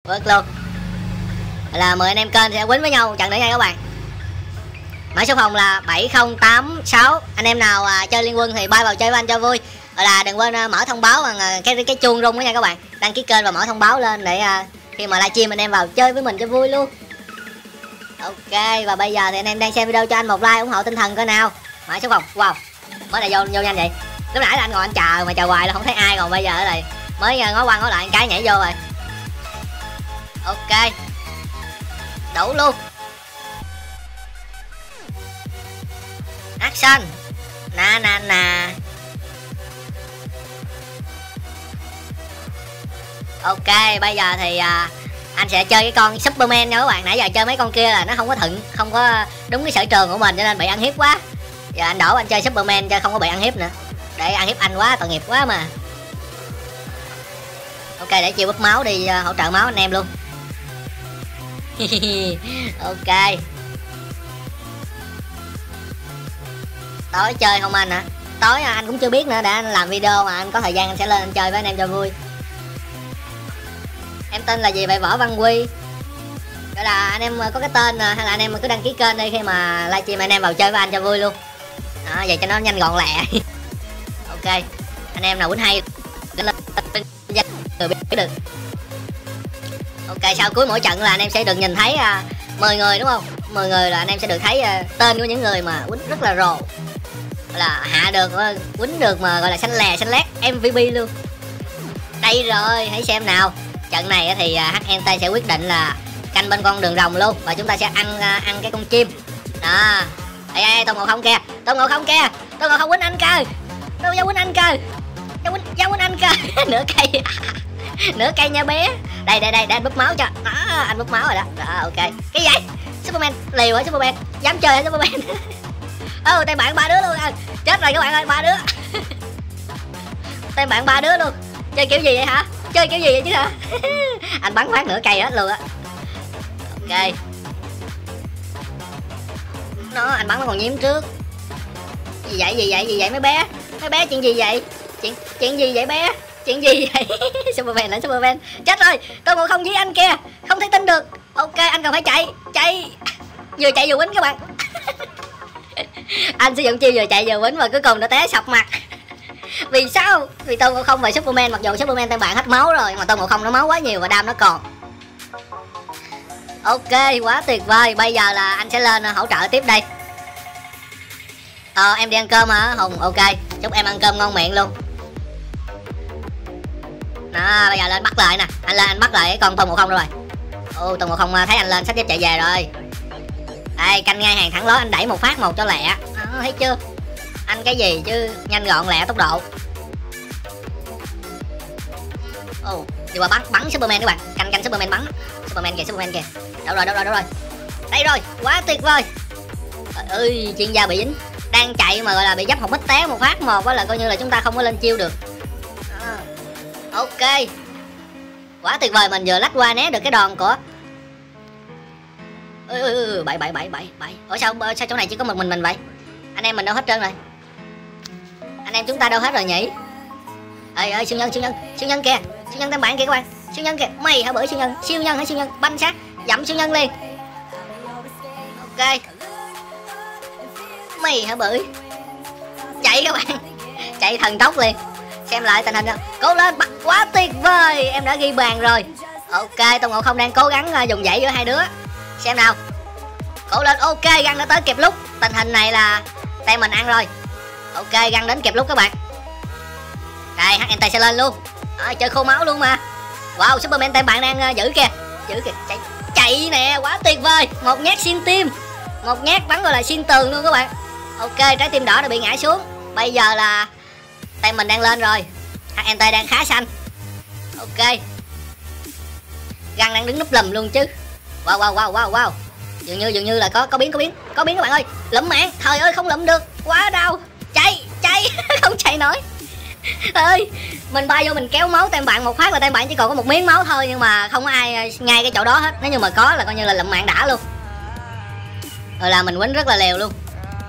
vượt luôn. Là 10 anh em kênh sẽ quýnh với nhau trận nữa nha các bạn. Mã số phòng là 7086. Anh em nào chơi liên quân thì bay vào chơi với anh cho vui. Là đừng quên mở thông báo bằng cái chuông rung đó nha các bạn. Đăng ký kênh và mở thông báo lên để khi mà livestream anh em vào chơi với mình cho vui luôn. Ok, và bây giờ thì anh em đang xem video cho anh một like ủng hộ tinh thần coi nào. Mã số phòng. Wow, mới này vô nhanh vậy. Lúc nãy là anh ngồi anh chờ mà chờ hoài là không thấy ai, còn bây giờ ở đây mới ngó qua ngó lại cái nhảy vô rồi. Ok, đủ luôn. Action. Nà. Ok, bây giờ thì anh sẽ chơi cái con Superman nha các bạn. Nãy giờ chơi mấy con kia là nó không có thuận, không có đúng cái sở trường của mình cho nên bị ăn hiếp quá. Giờ anh đổ anh chơi Superman cho không có bị ăn hiếp nữa. Để ăn hiếp anh quá, tội nghiệp quá mà. Ok, để chiêu búp máu đi hỗ trợ máu anh em luôn. Ok. Tối chơi không anh hả? Tối anh cũng chưa biết nữa, để anh làm video mà anh có thời gian anh sẽ lên anh chơi với anh em cho vui. Em tên là gì vậy? Võ Văn Quy. Gọi là anh em có cái tên hay là anh em cứ đăng ký kênh đi, khi mà livestream anh em vào chơi với anh cho vui luôn. Đó, vậy cho nó nhanh gọn lẹ. Ok, anh em nào quýnh hay người biết được. Ok, sau cuối mỗi trận là anh em sẽ được nhìn thấy 10 người đúng không? 10 người là anh em sẽ được thấy tên của những người mà quýnh rất là rồ, là hạ được, quýnh được mà gọi là xanh lè xanh lét MVP luôn. Đây rồi, hãy xem nào. Trận này thì HNT sẽ quyết định là canh bên con đường rồng luôn, và chúng ta sẽ ăn cái con chim. Đó. Ê, Tôn Ngộ Không kìa, Tôn Ngộ Không kìa, Tôn Ngộ Không quýnh anh cơ. Đâu ra quýnh anh cơ. Ra quýnh anh cơ. Nửa cây. Nửa cây nha bé. Đây để anh búp máu cho. Đó, anh búp máu rồi đó. Đó, ok. Cái gì? Superman liều hả Superman? Dám chơi hả Superman? Tay bạn 3 đứa luôn à. Chết rồi các bạn ơi, 3 đứa. Tay bạn 3 đứa luôn. Chơi kiểu gì vậy hả? Chơi kiểu gì vậy chứ hả? Anh bắn phát nửa cây hết luôn á. Ok. Nó anh bắn nó còn nhiễm trước. Gì vậy mấy bé? Mấy bé chuyện gì vậy? Chuyện gì vậy bé? Chuyện gì vậy? Superman hả Superman? Chết rồi, Tôn Ngộ Không với anh kìa, không thể tin được. Ok, anh cần phải chạy. Vừa chạy vừa quýnh các bạn. Anh sử dụng chiêu vừa chạy vừa quýnh và cuối cùng nó té sập mặt. Vì sao? Vì Tôn Ngộ Không và Superman, mặc dù Superman tên bạn hết máu rồi mà Tôn Ngộ Không nó máu quá nhiều và đam nó còn. Ok, quá tuyệt vời. Bây giờ là anh sẽ lên hỗ trợ tiếp đây. Em đi ăn cơm hả Hùng? Ok, chúc em ăn cơm ngon miệng luôn. Đó, bây giờ lên bắt lại nè. Anh lên anh bắt lại cái con Tôn Ngộ Không rồi. Tôn Ngộ Không thấy anh lên sắp tiếp chạy về rồi. Đây, canh ngay hàng thẳng lối, anh đẩy một phát một cho lẹ. Đó, thấy chưa? Anh cái gì chứ, nhanh gọn lẹ tốc độ. Đi qua bắn Superman các bạn. Canh Superman bắn. Superman kìa. Đâu rồi. Đây rồi, quá tuyệt vời. Trời ơi, chuyên gia bị dính. Đang chạy mà gọi là bị dấp một mít té một phát một á, là coi như là chúng ta không có lên chiêu được. Ok, quá tuyệt vời, mình vừa lách qua né được cái đòn của bậy. Ủa sao chỗ này chỉ có một mình vậy? Anh em mình đâu hết trơn rồi? Anh em chúng ta đâu hết rồi nhỉ? Ơi siêu nhân kìa, siêu nhân tên bạn kìa các bạn, siêu nhân kìa. Mày hả bữa siêu nhân hả siêu nhân? Banh sát dẫm siêu nhân liền. Ok, mày hả bự, chạy các bạn, chạy thần tốc liền. Xem lại tình hình đó. Cố lên, bắt quá tuyệt vời, em đã ghi bàn rồi. Ok, Tôn Ngộ Không đang cố gắng dùng dãy giữa hai đứa. Xem nào. Cố lên, ok, Găng đã tới kịp lúc. Tình hình này là tay mình ăn rồi. Ok, Găng đến kịp lúc các bạn. Đây, HNT sẽ lên luôn. Chơi khô máu luôn mà. Wow, Superman tay bạn đang giữ kìa. Chạy nè, quá tuyệt vời. Một nhát xuyên tim. Một nhát bắn gọi là xuyên tường luôn các bạn. Ok, trái tim đỏ đã bị ngã xuống. Bây giờ là tay mình đang lên rồi. HNT đang khá xanh. Ok, Găng đang đứng núp lùm luôn chứ. Wow. Dường như là có biến các bạn ơi. Lụm mạng, trời ơi không lụm được, quá đau. Chạy không chạy nổi. Ơi, mình bay vô mình kéo máu tem bạn một phát là tem bạn chỉ còn có một miếng máu thôi, nhưng mà không có ai ngay cái chỗ đó hết. Nếu như mà có là coi như là lụm mạng đã luôn. Rồi là mình quýnh rất là liều luôn.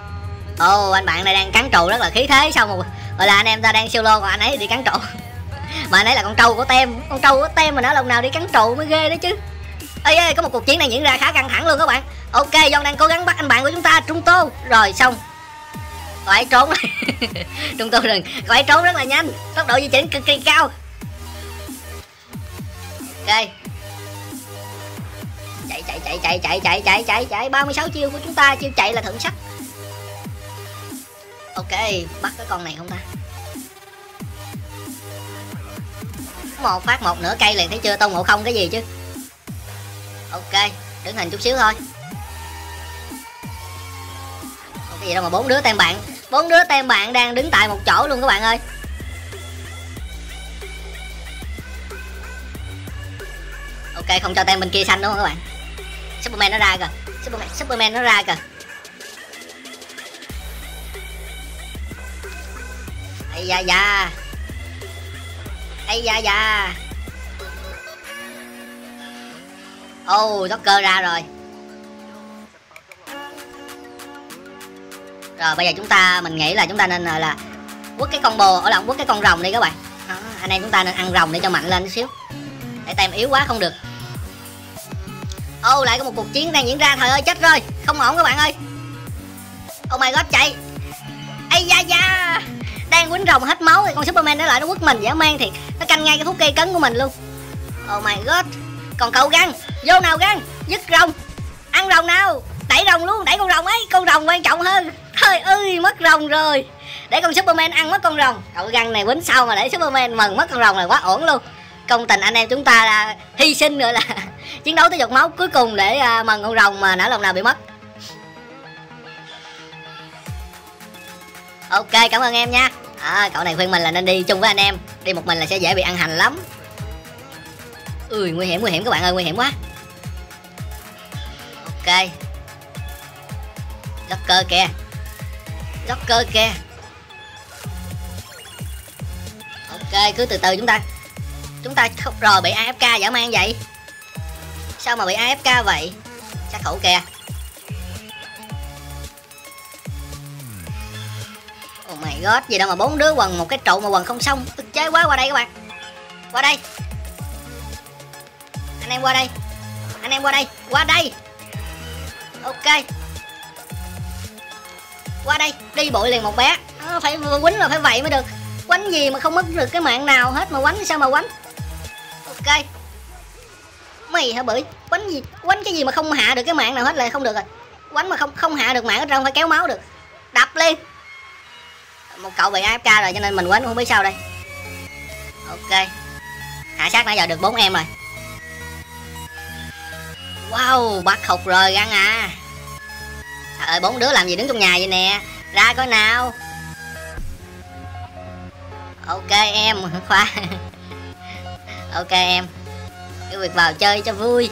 Anh bạn này đang cắn trụ rất là khí thế, xong rồi gọi là anh em ta đang solo còn anh ấy đi cắn trụ. Mà nãy là con trâu của tem, con trâu của tem mà nó lần nào đi cắn trụ mới ghê đó chứ. Ê, có một cuộc chiến đang diễn ra khá căng thẳng luôn các bạn. Ok, John đang cố gắng bắt anh bạn của chúng ta, Trung Tô. Rồi xong. Cậu ấy trốn Trung Tô đừng, cậu ấy trốn rất là nhanh, tốc độ di chuyển cực kỳ cao. Ok, chạy 36 chiêu của chúng ta, chiêu chạy là thượng sách. Ok, bắt cái con này không ta? Một phát một nửa cây liền, thấy chưa? Tôn Ngộ Không cái gì chứ. Ok, đứng hình chút xíu thôi. Cái gì đâu mà bốn đứa tem bạn đang đứng tại một chỗ luôn các bạn ơi. Ok, không cho tem bên kia xanh đúng không các bạn? Superman nó ra kìa, Superman nó ra kìa. Ây da. Joker ra rồi. Rồi bây giờ mình nghĩ là chúng ta nên là quất cái combo, quất cái con rồng đi các bạn. Đó, anh em chúng ta nên ăn rồng để cho mạnh lên chút xíu. Để tem yếu quá không được. Lại có một cuộc chiến đang diễn ra, trời ơi chết rồi, không ổn các bạn ơi. Oh my god, chạy. Ây da. Đang quýnh rồng hết máu thì con Superman nó lại nó quất mình, dã man thiệt. Nó canh ngay cái phút cây cấn của mình luôn. Oh my god. Còn cậu Găng, vô nào Găng, dứt rồng. Ăn rồng nào, đẩy rồng luôn, đẩy con rồng ấy, con rồng quan trọng hơn. Trời ơi, mất rồng rồi. Để con Superman ăn mất con rồng. Cậu Găng này quýnh sau mà để Superman mần mất con rồng là quá ổn luôn. Công tình anh em chúng ta là hy sinh rồi, là chiến đấu tới giọt máu cuối cùng để mần con rồng mà nỡ lòng nào bị mất. Ok, cảm ơn em nha. Cậu này khuyên mình là nên đi chung với anh em, đi một mình là sẽ dễ bị ăn hành lắm. Nguy hiểm các bạn ơi, nguy hiểm quá. Ok, Joker kìa. Ok, cứ từ từ chúng ta không rồi bị AFK dã man vậy. Sao mà bị AFK vậy? Sát thủ kìa. Oh my god, gì đâu mà bốn đứa quần một cái trụ mà quần không xong, ức chế quá. Qua đây các bạn. Qua đây. Anh em qua đây. Ok. Qua đây, đi bụi liền một bé. Phải quýnh là phải vậy mới được. Quánh gì mà không mất được cái mạng nào hết mà quánh sao mà quánh. Ok. Mày hả bưởi, quánh cái gì mà không hạ được cái mạng nào hết là không được rồi. Quánh mà không hạ được mạng ở trong phải kéo máu được. Đập lên. Một cậu bị AFK rồi cho nên mình quánh không biết sao đây. Ok. Hạ sát nãy giờ được 4 em rồi. Wow, bắt khục rồi Găng à. Trời ơi, 4 đứa làm gì đứng trong nhà vậy nè. Ra coi nào. Ok em, khoa. Ok em. Cái việc vào chơi cho vui.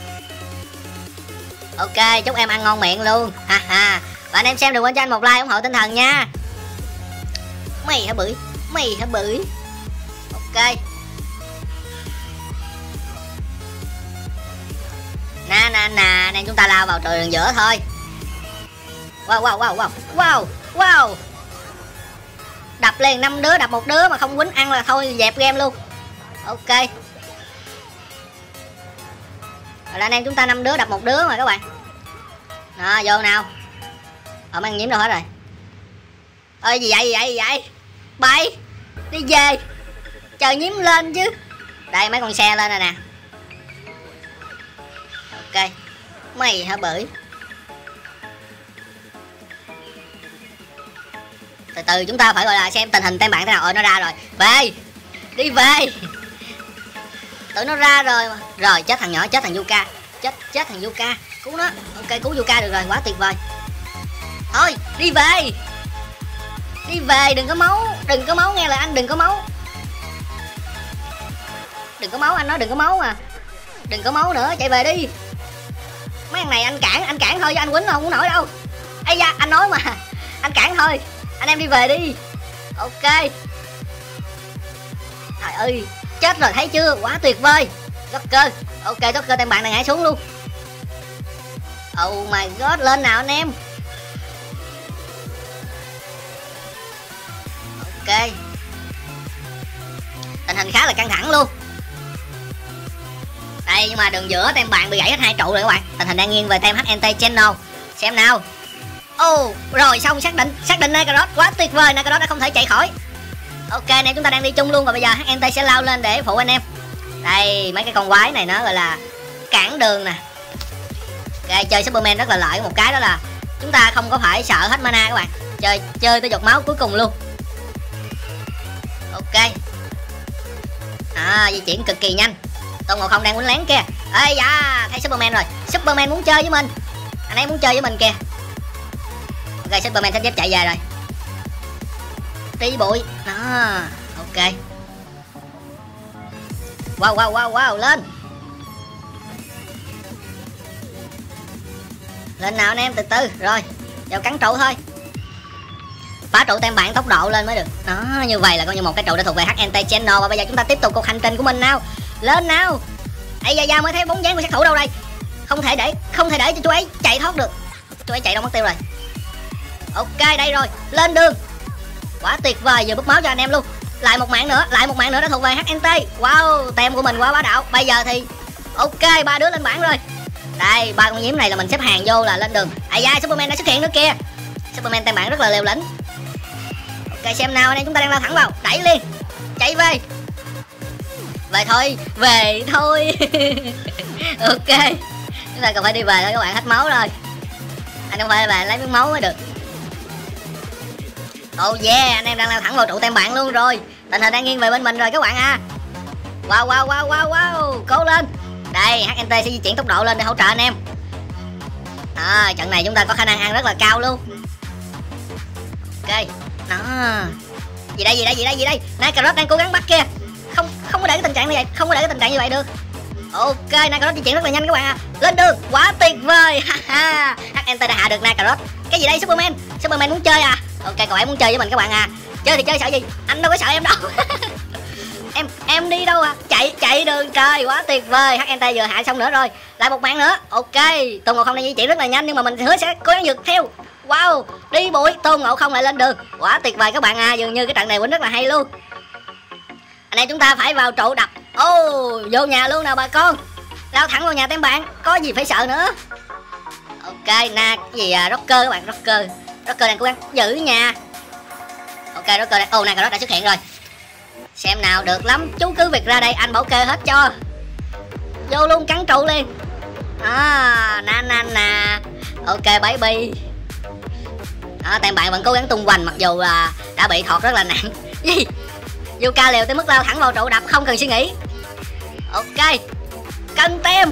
Ok, chúc em ăn ngon miệng luôn. Ha. Và anh em xem đừng quên cho anh một like ủng hộ tinh thần nha. Mày hả bưởi. Ok. Nè, nên chúng ta lao vào đường giữa thôi. Wow. Đập liền 5 đứa, đập một đứa mà không quýnh ăn là thôi dẹp game luôn. Ok. Rồi là anh em chúng ta 5 đứa đập một đứa mà các bạn. Đó, vô nào. Mang nhiễm đâu hết rồi. Ơi gì vậy? Bay. Đi về. Chờ nhiễm lên chứ. Đây mấy con xe lên rồi nè. Ok. Mày hả bưởi. Từ từ chúng ta phải gọi là xem tình hình tem bạn thế nào. Nó ra rồi. Đi về. Tụi nó ra rồi mà. Rồi chết thằng nhỏ, chết thằng Yuka. Chết thằng Yuka. Cứu nó. Ok, cứu Yuka được rồi, quá tuyệt vời. Thôi, đi về, đừng có máu nghe lời anh, đừng có máu. Anh nói đừng có máu mà. Đừng có máu nữa, chạy về đi. Mấy thằng này anh cản thôi chứ anh quýnh không nổi đâu. Ây da, anh nói mà. Anh cản thôi. Anh em đi về đi. Ok. Trời ơi, chết rồi thấy chưa, quá tuyệt vời. Joker. Ok, Joker tem bạn này ngã xuống luôn. Oh my god, lên nào anh em. Ok. Tình hình khá là căng thẳng luôn. Đây, nhưng mà đường giữa tem bạn bị gãy hết 2 trụ rồi các bạn. Tình hình đang nghiêng về tem HNT Channel. Xem nào. Rồi xong, xác định Nakarot, quá tuyệt vời, Nakarot đã không thể chạy khỏi. Ok, anh em chúng ta đang đi chung luôn và bây giờ HNT sẽ lao lên để phụ anh em. Đây, mấy cái con quái này nó gọi là cản đường nè. Ok, chơi Superman rất là lợi một cái đó là chúng ta không có phải sợ hết mana các bạn. Chơi tới giọt máu cuối cùng luôn. Ok. Di chuyển cực kỳ nhanh. Tôn Ngộ Không đang quýnh lén kia. Ê da, thấy Superman rồi. Superman muốn chơi với mình. Anh ấy muốn chơi với mình kìa. Ok, Superman sắp xếp chạy về rồi. Tí bụi. Đó, ok. Wow, lên. Lên nào anh em, từ từ. Rồi, vào cắn trụ thôi. Phá trụ tem bạn tốc độ lên mới được. Đó, như vậy là coi như một cái trụ đã thuộc về HNT Channel. Và bây giờ chúng ta tiếp tục cuộc hành trình của mình nào. Lên nào. Ây da, mới thấy bóng dáng của sát thủ đâu đây. Không thể để cho chú ấy chạy thoát được. Chú ấy chạy đâu mất tiêu rồi. Ok, đây rồi, lên đường. Quá tuyệt vời, vừa búp máu cho anh em luôn. Lại một mạng nữa đã thuộc về HNT. Wow, tem của mình quá bá đạo. Bây giờ thì ok, 3 đứa lên bảng rồi. Đây, 3 con nhím này là mình xếp hàng vô là lên đường. Ây da, Superman đã xuất hiện nữa kìa. Superman tem bảng rất là liều lĩnh. Ok, xem nào anh em, chúng ta đang lao thẳng vào, đẩy liền. Chạy về. Về thôi. Ok, chúng ta cần phải đi về thôi các bạn, hết máu rồi. Anh không phải là lấy miếng máu mới được. Oh yeah, anh em đang lao thẳng vào trụ tem bạn luôn rồi. Tình hình đang nghiêng về bên mình rồi các bạn à. Wow, cố lên. Đây, HNT sẽ di chuyển tốc độ lên để hỗ trợ anh em. Trận này chúng ta có khả năng ăn rất là cao luôn. Ok, đó. Gì đây? Nakarot đang cố gắng bắt kia. Không có để cái tình trạng như vậy, không có để cái tình trạng như vậy được. Ok, Nakarot di chuyển rất là nhanh các bạn à. Lên đường, quá tuyệt vời. HNT đã hạ được Nakarot. Cái gì đây Superman muốn chơi à? Ok, cậu ấy muốn chơi với mình các bạn à. Chơi thì chơi, sợ gì? Anh đâu có sợ em đâu. em đi đâu à? Chạy đường trời, quá tuyệt vời. HNT vừa hạ xong nữa rồi. Lại một mạng nữa. Ok, Tôn Ngộ Không đang di chuyển rất là nhanh nhưng mà mình hứa sẽ cố gắng vượt theo. Wow, đi bụi, Tôn Ngộ Không lại lên đường. Quá tuyệt vời các bạn à, dường như cái trận này quýnh rất là hay luôn. Anh em chúng ta phải vào trụ đập. Vô nhà luôn nào bà con. Lao thẳng vào nhà tem bạn, có gì phải sợ nữa. Ok, cái gì Rocker các bạn, Rocker đang cố gắng giữ nhà. Ok, Rocker đây. Nakarot đã xuất hiện rồi. Xem nào, được lắm, chú cứ việc ra đây, anh bảo kê hết cho. Vô luôn, cắn trụ liền. Na. Ok baby. Tem bạn vẫn cố gắng tung hoành mặc dù là đã bị thọt rất là nặng. Gì? Yuka liều tới mức lao thẳng vào trụ đập không cần suy nghĩ. Ok, cân tem.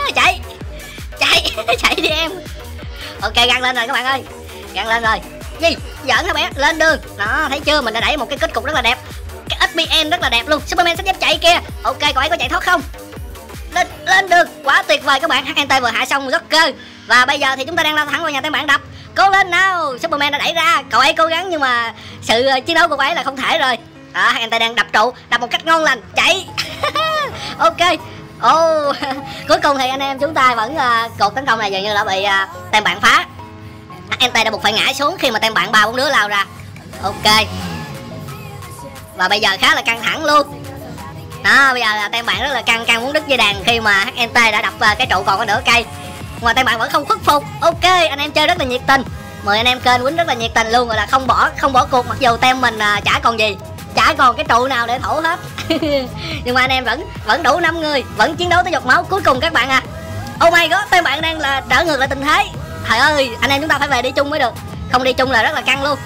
Chạy đi em. Ok, găng lên rồi các bạn ơi, găng lên rồi. Gì? Giỡn hả bé? Lên đường. Đó, thấy chưa, mình đã đẩy một cái kết cục rất là đẹp. Cái SPN rất là đẹp luôn. Superman sắp xếp chạy kia. Ok, cậu ấy có chạy thoát không? Lên đường, quá tuyệt vời các bạn. HNT vừa hạ xong Joker. Và bây giờ thì chúng ta đang lao thẳng vào nhà tem bạn đập. Cố lên nào. Superman đã đẩy ra, cậu ấy cố gắng nhưng mà sự chiến đấu của cậu ấy là không thể rồi. Đó, HNT đang đập trụ, đập một cách ngon lành. Chạy. Ok. Cuối cùng thì anh em chúng ta vẫn cuộc tấn công này dường như đã bị tem bạn phá. HNT đã buộc phải ngã xuống khi mà tem bạn 3-4 đứa lao ra. Ok. Và bây giờ khá là căng thẳng luôn. Đó, bây giờ là tem bạn rất là căng muốn đứt dây đàn khi mà HNT đã đập cái trụ còn có nửa cây. Mà tem bạn vẫn không khuất phục. Ok, anh em chơi rất là nhiệt tình. 10 anh em kênh quýnh rất là nhiệt tình luôn, rồi là không bỏ cuộc mặc dù tem mình chả còn gì. Chả còn cái trụ nào để thổ hết. Nhưng mà anh em vẫn đủ 5 người, vẫn chiến đấu tới giọt máu cuối cùng các bạn à. Oh my god, tem bạn đang là đảo ngược lại tình thế. Trời ơi, anh em chúng ta phải về đi chung mới được. Không đi chung là rất là căng luôn.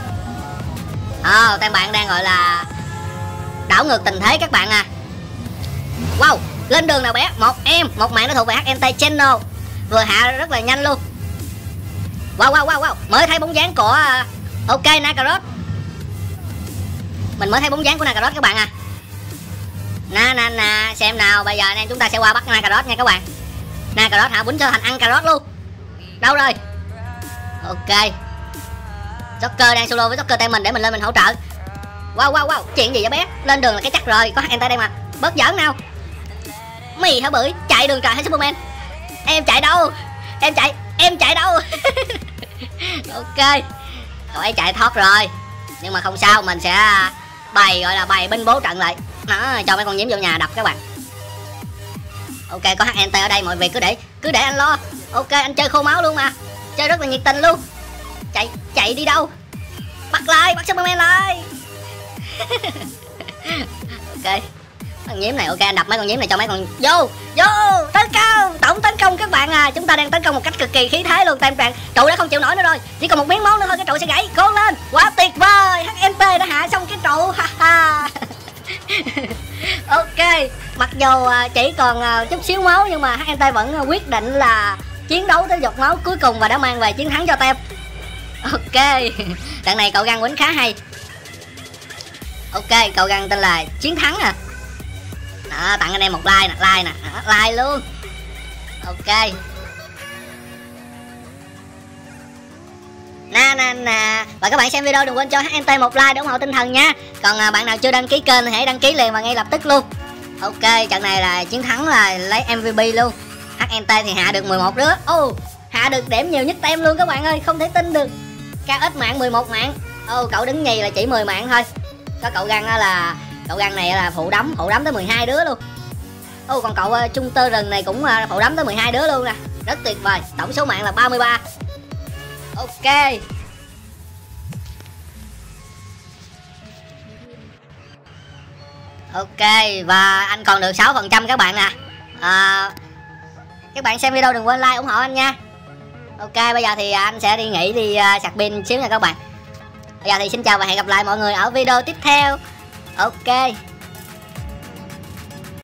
Tem bạn đang gọi là đảo ngược tình thế các bạn à. Wow, lên đường nào bé. Một mạng đã thuộc về HNT Channel. Vừa hạ rất là nhanh luôn. Wow, mới thấy bóng dáng của ok Nakarot. Mình mới thấy bóng dáng của Nakarot các bạn à. Na, xem nào, bây giờ anh em chúng ta sẽ qua bắt Nakarot nha các bạn. Nakarot hạ quýnh cho thành ăn cà rốt luôn. Đâu rồi? Ok, Joker đang solo với Joker tem mình để mình lên mình hỗ trợ. Wow, chuyện gì vậy bé? Lên đường là cái chắc rồi, có HNT đây mà. Bớt giỡn nào. Mì hả bưởi, chạy đường trời hay Superman? Em chạy đâu? Em chạy đâu? Ok, cậu ấy chạy thoát rồi. Nhưng mà không sao, mình sẽ bày gọi là bày binh bố trận lại. Đó, cho mấy con nhím vô nhà đập các bạn. Ok, có HNT ở đây, mọi việc cứ để anh lo. Ok, anh chơi khô máu luôn mà, chơi rất là nhiệt tình luôn. Chạy đi đâu? Bắt Superman lại. Ok, con nhím này, ok, anh đập mấy con nhím này cho mấy con vô tấn công, tổng tấn công các bạn à. Chúng ta đang tấn công một cách cực kỳ khí thế luôn. Tam bạn trụ đã không chịu nổi nữa rồi, chỉ còn một miếng máu nữa thôi cái trụ sẽ gãy. Cố lên, quá tuyệt vời, HNT đã hạ xong cái trụ. Ok, mặc dù chỉ còn chút xíu máu nhưng mà HNT vẫn quyết định là chiến đấu tới giọt máu cuối cùng và đã mang về chiến thắng cho Tem. Ok, trận này cậu Găng quýnh khá hay. Ok, cậu Găng tên là Chiến Thắng à. Đó, tặng anh em một like nè, like luôn. Ok. Nè, và các bạn xem video đừng quên cho HNT một like để ủng hộ tinh thần nha. Còn bạn nào chưa đăng ký kênh thì hãy đăng ký liền và ngay lập tức luôn. Ok, trận này là Chiến Thắng là lấy MVP luôn. HNT thì hạ được 11 đứa. Hạ được điểm nhiều nhất Tem luôn các bạn ơi, không thể tin được. KX mạng 11 mạng. Cậu đứng nhì là chỉ 10 mạng thôi. Có cậu Găng là cậu Găng này là phụ đấm tới 12 đứa luôn. Còn cậu Trung Tơ Rừng này cũng phụ đấm tới 12 đứa luôn nè. Rất tuyệt vời. Tổng số mạng là 33. Ok. Ok, và anh còn được 6% các bạn nè. Các bạn xem video đừng quên like ủng hộ anh nha. Ok, bây giờ thì anh sẽ đi nghỉ, đi sạc pin xíu nha các bạn. Bây giờ thì xin chào và hẹn gặp lại mọi người ở video tiếp theo. Ok.